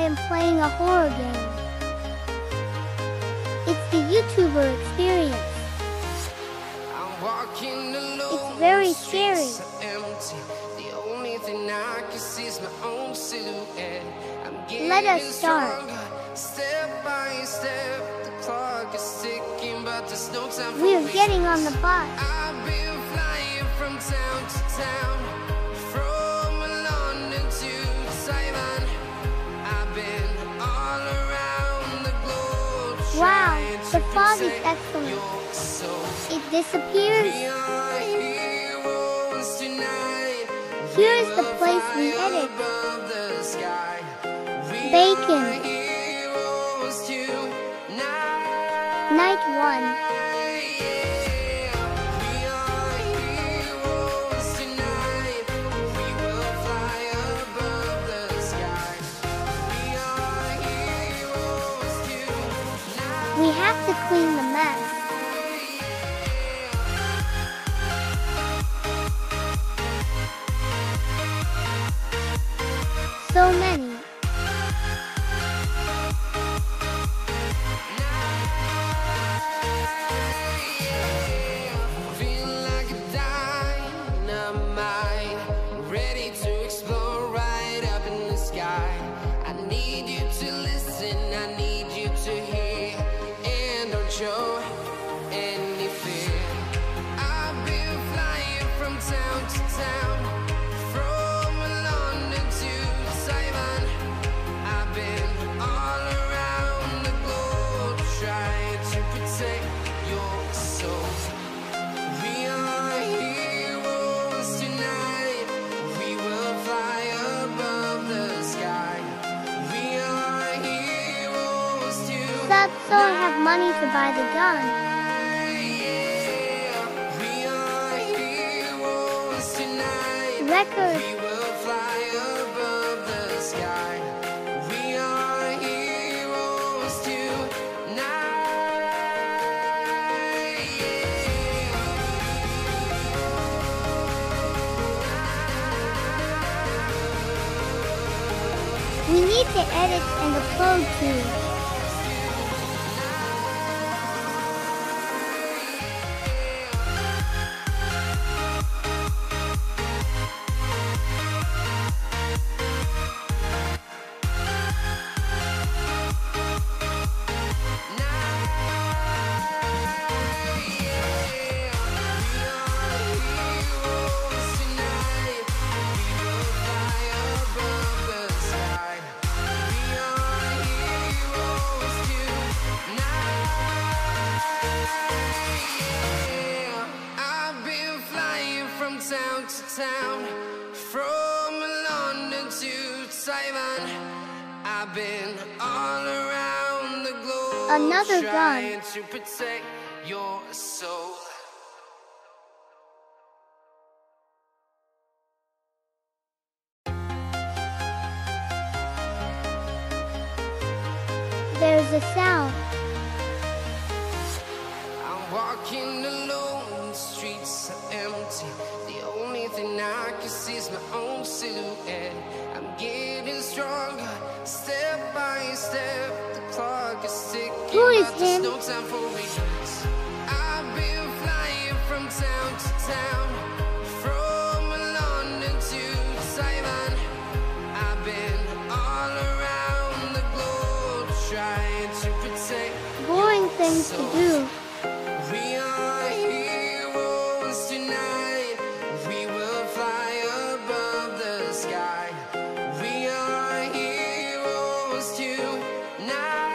am playing a horror game. It's the YouTuber Exprience. It's very scary. Let us start. We are getting on the bus. I've been flying from town to town, from London to Taiwan. I've been all around the globe. Wow, the fog is excellent. It disappears. Here is the place we edit. Bacon. Night 1. We have to clean the mess. So many. Feel like a dynamite, ready to explore right up in the sky. I need you to listen, I need you to hear, and don't show any fear. I've been flying from town to town, from London to Taiwan. I've been all around the globe, trying to protect your soul. We are heroes tonight. We will fly above the sky. We are heroes tonight. Subs don't have money to buy the gun. We are heroes tonight. Record. We will fly above the sky. We are heroes tonight. We need to edit and upload too. Town to town, from London to Taiwan. I've been all around the globe, Another gun. trying to protect your soul. There's a sound. I'm walking alone, the streets are empty. The only thing I can see is my own silhouette. I'm getting stronger, step by step. The clock is ticking, Who is but there's him? no time for regrets. I've been flying from town to town, from London to Taiwan. I've been all around the globe, trying to protect Boring things to do. we are heroes tonight. We will fly above the sky. We are heroes tonight.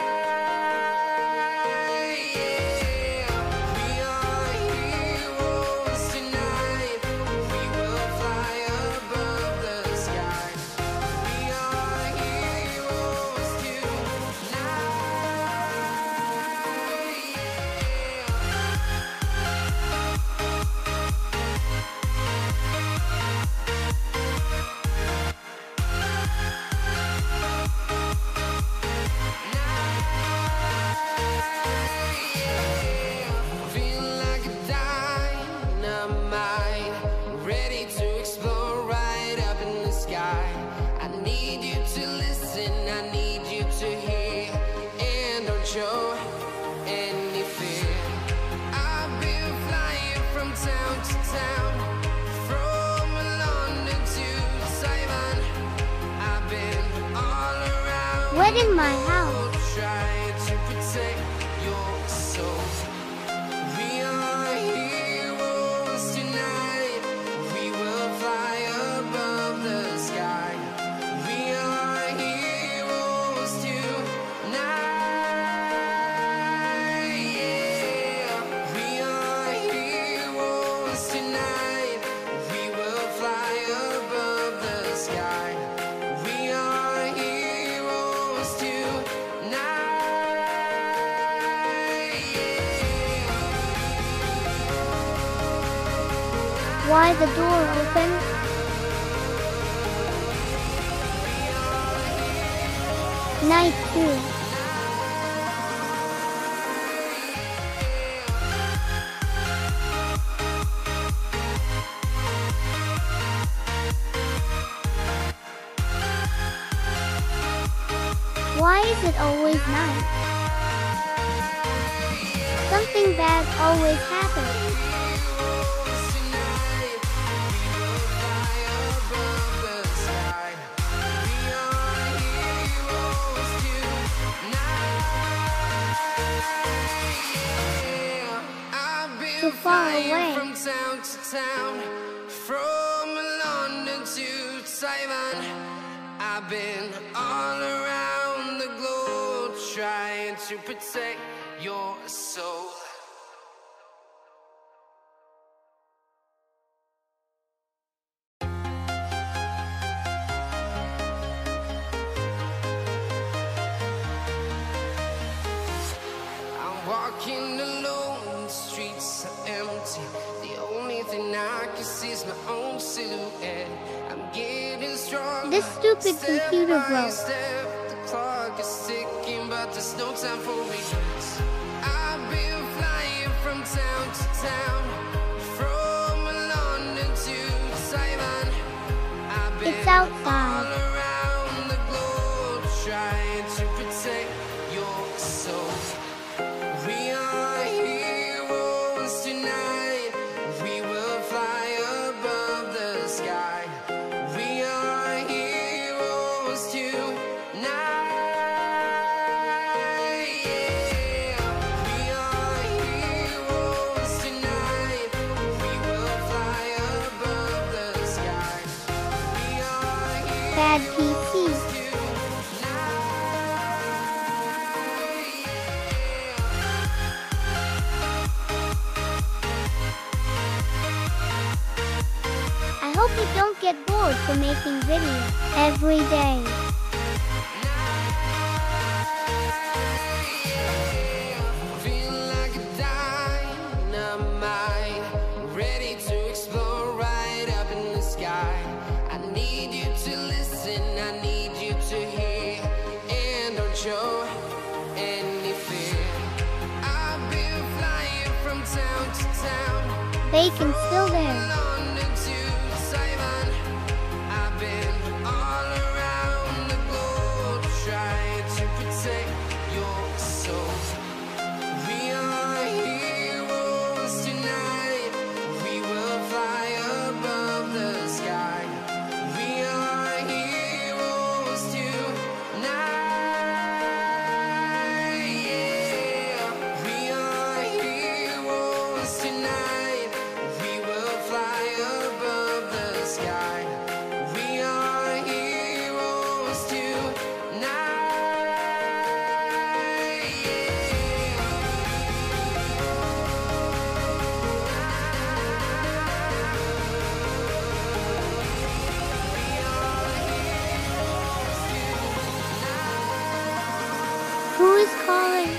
We are heroes tonight. We will fly above the sky. We are heroes tonight. Feel like a dynamite, ready to explore right up in the sky. I need you to listen, I need What in my house? Trying to protect your soul. We are heroes tonight. We will fly above the sky. We are heroes tonight. Yeah. We are heroes tonight. We will fly above the sky. We are heroes tonight. Yeah. Why the door open? Night 2. Why is it always night? Something bad always happens. Too far away. From town to town, from London to Taiwan, I've been all around the globe trying to protect your soul. I'm walking alone, the streets are empty. The only thing I can see is my own silhouette. I'm getting stronger. This stupid computer broke. Step, the clock is ticking, but there's no time for regrets. I've been flying from town to town, from London to Taiwan. I've been It's outside. all around the globe trying to protect your soul. We are heroes tonight. We will fly above the sky. We are heroes tonight. Yeah. We are heroes tonight. We will fly above the sky. We are Bad heroes PC. I hope you don't get bored for making videos every day. Feel like a dynamite, ready to explore right up in the sky. I need you to listen, I need you to hear, and don't show any fear. I've been flying from town to town, Bacon's still there. London to Taiwan. I've been all around the globe trying to protect your soul. We are heroes tonight. We will fly above the sky. We are heroes tonight. Yeah. We are heroes tonight. We will fly above the sky. We are heroes tonight. Who is calling?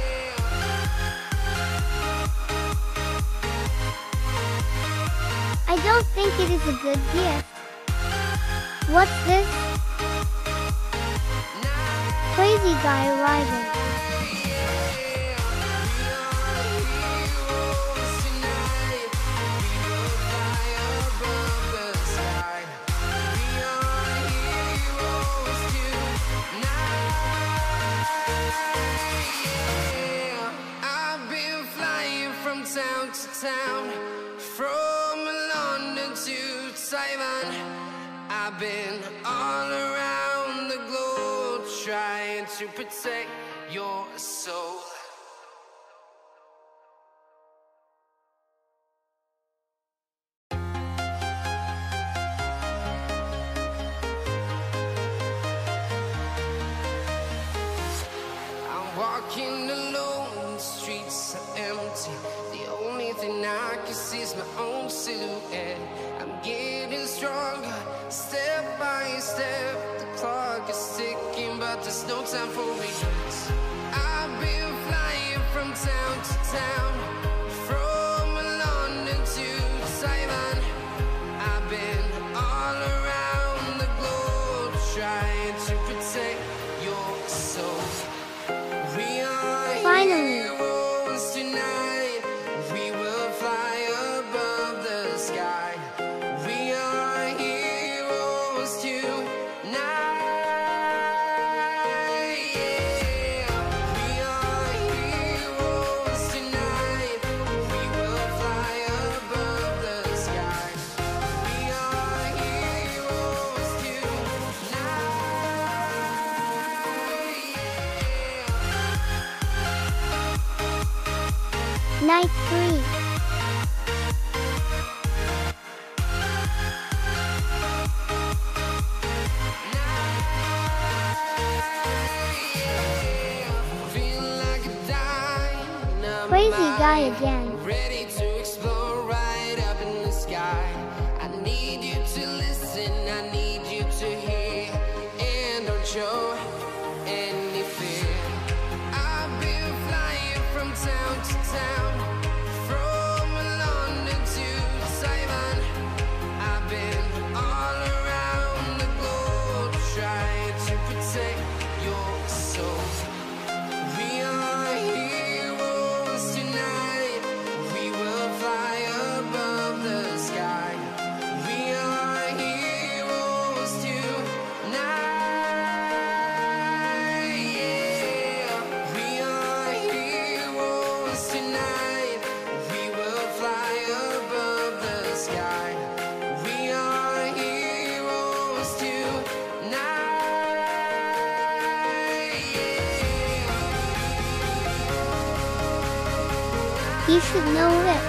I don't think it is a good gift. What's this? Crazy guy arriving. Town to town, from London to Taiwan. I've been all around the globe trying trying to protect your soul. I'm walking alone, the streets are empty. The only thing I can see is my own silhouette. I'm getting stronger, step by step. The clock is ticking, but there's no time for regrets. I've been flying from town to town, from London to Taiwan. I've been all around the globe, trying to protect your soul. We are Finally. heroes tonight. We will fly above the sky. We are heroes tonight. Yeah. We are heroes tonight. We will fly above the sky. We are heroes tonight. Yeah. Night 3. Crazy guy again. Ready to explore right up in the sky. I need you to listen, I need you to hear, and don't show any fear. I've been flying from town to town, from London to Taiwan. I've been all around the globe, trying to protect your soul. We are heroes tonight. We will fly above the sky. We are heroes tonight. Yeah. We are heroes tonight. We will fly above the sky. We are heroes tonight. Yeah. You should know it.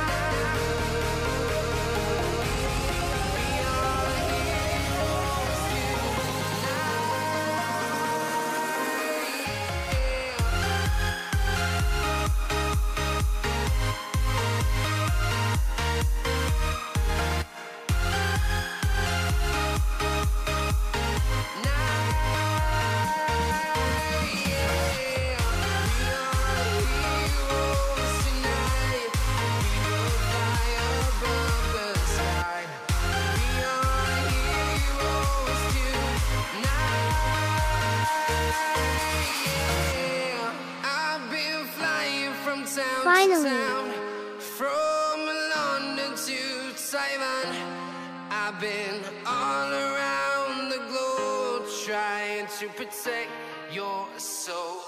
Finally. From London to Taiwan, I've been all around the globe, trying to protect your soul.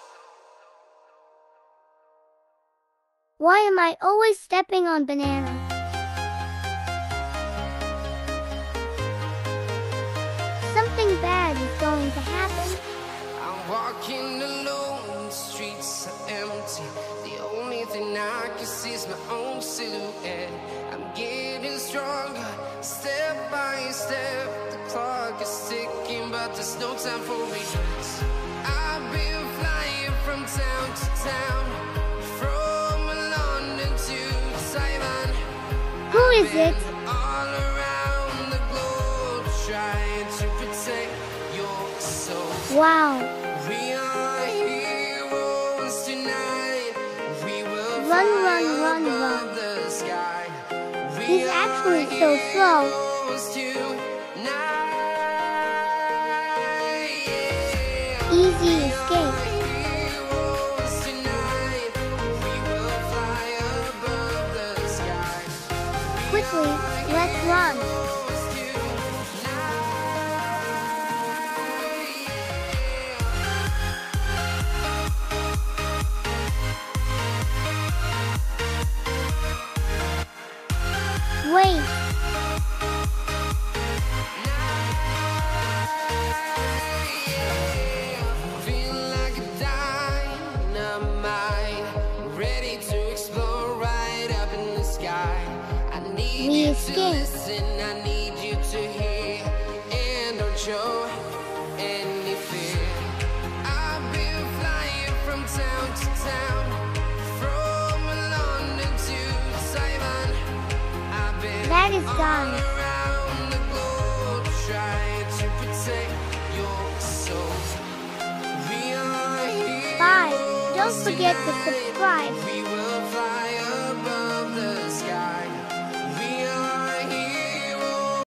Why am I always stepping on banana? Something bad is going to happen. I'm walking alone, the streets are empty. The only thing I can see is my own silhouette. I'm getting stronger, step by step. The clock is ticking, but there's no time for regrets. I've been flying from town to town, from London to Taiwan. Who is it? All around the globe, trying to protect your soul. Wow. We are heroes tonight. We will Run, fly run, run, above run. the sky. We He's actually are so slow. heroes tonight. Yeah. Easy We escape. are heroes tonight. We will fly above the sky. Quickly, let's run. Heroes tonight. Wait. Feel skin. listen, I need you to hear, and don't show any fear. I've been flying from town to town, from London to Taiwan. I've been That is all done. around the globe trying to protect your soul. We are heroes. Bye. Don't forget to tonight. subscribe. We